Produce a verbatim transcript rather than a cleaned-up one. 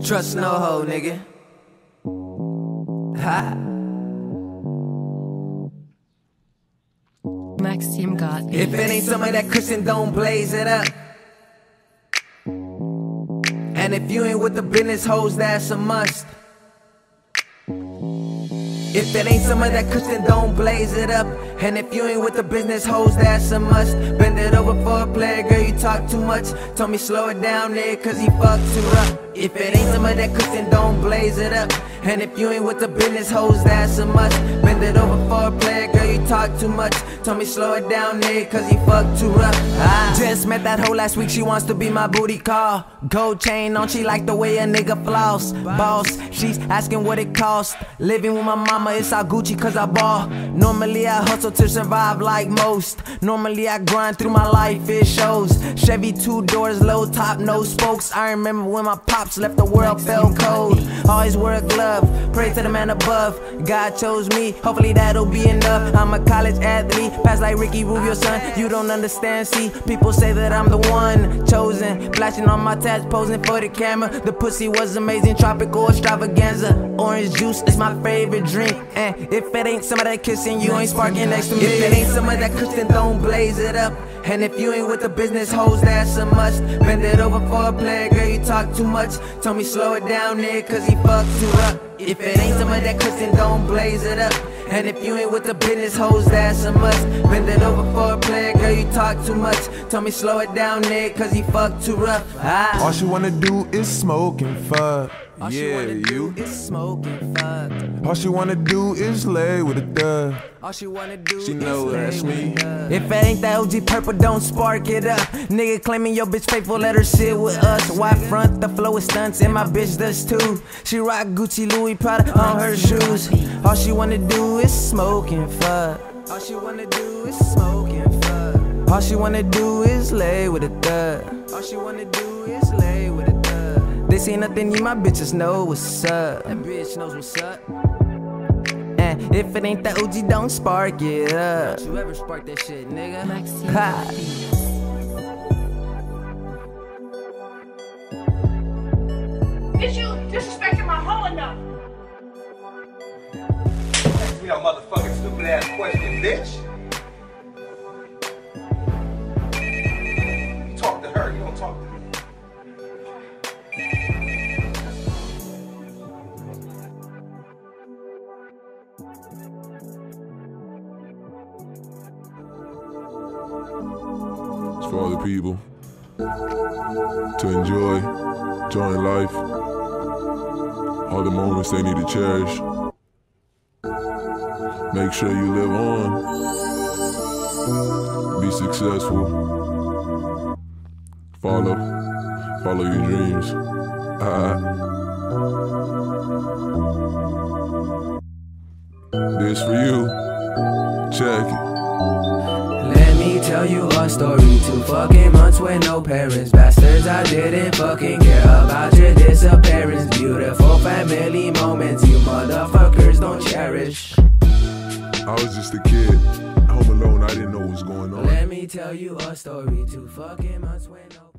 Trust no hoe, nigga. Ha. Maxime got me. If it ain't some of that cushion, don't blaze it up. And if you ain't with the business hoes, that's a must. If it ain't some of that cushion, don't blaze it up. And if you ain't with the business hoes, that's a must. Bend it over for a player, girl, you talk too much. Told me slow it down there, cause he fucked too up. If it ain't some of that cushion, don't blaze it up. And if you ain't with the business hoes, that's a must. Bend it over for a player, girl, you talk too much. Told me slow it down there, cause he fucked too rough. I just met that hoe last week, she wants to be my booty call. Gold chain on, she like the way a nigga floss. Boss, she's asking what it costs. Living with my mama, it's all Gucci cause I ball. Normally I hustle to survive like most. Normally I grind through my life, it shows. Chevy two doors, low top, no spokes. I remember when my pops left, the world felt cold. Always wear a glove, pray to the man above. God chose me, hopefully that'll be enough. I'm a college athlete, pass like Ricky Rubio, son. You don't understand, see, people say that I'm the one chosen. Flashing on my tats, posing for the camera. The pussy was amazing, tropical extravaganza. Orange juice is my favorite drink. And if it ain't some of that kissing, you ain't sparking next to me. If it ain't some of that cushion, don't blaze it up. And if you ain't with the business hoes, that's a must. Bend it over for a player, girl, you talk too much. Told me slow it down there, cause he fucked too up. If it ain't some of that cushion, don't blaze it up. And if you ain't with the business hoes, that's a must. Bend it over for a player, girl, you talk too much. Told me slow it down there, cause he fucked too rough. Ah. All she wanna do is smoke and fuck. All yeah, she wanna do you. is smoke and fuck. All she wanna do is lay with a thug. All she wanna do She is know lay that's with me. a thug. If it ain't that O G purple, don't spark it up. Nigga claiming your bitch faithful, let her sit with us. Why front the flow with stunts, and my bitch does too. She rock Gucci, Louis Prada on her shoes. All she wanna do is smoke and fuck. All she wanna do is smoke and fuck. All she wanna do is lay with a thug. All she wanna do is lay with a thug. They say nothing, you my bitches know what's up. That bitch knows what's up. And if it ain't that O G, don't spark it up. Don't you ever spark that shit, nigga. Maxime Ha. got me. Bitch, you disrespecting my hoe enough. Ask me no motherfucking stupid ass question, bitch. You talk to her, you don't talk to me. It's for all the people to enjoy, enjoying life, all the moments they need to cherish. Make sure you live on, be successful, follow, follow your dreams. Uh, this for you, check it. Let me tell you a story. Two fucking months with no parents. Bastards, I didn't fucking care about your disappearance. Beautiful family moments you motherfuckers don't cherish. I was just a kid, home alone, I didn't know what was going on. Let me tell you a story. Two fucking months with no